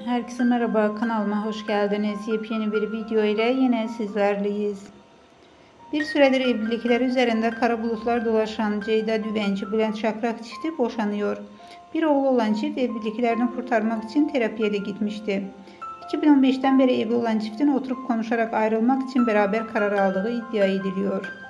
Herkese merhaba, kanalıma hoş geldiniz. Yepyeni bir video ile yine sizlerleyiz. Bir süredir evlilikleri üzerinde kara bulutlar dolaşan Ceyda Düvenci, Bülent Şakrak çifti boşanıyor. Bir oğlu olan çift evliliklerini kurtarmak için terapiye de gitmişti. 2015'ten beri evli olan çiftin oturup konuşarak ayrılmak için beraber karar aldığı iddia ediliyor.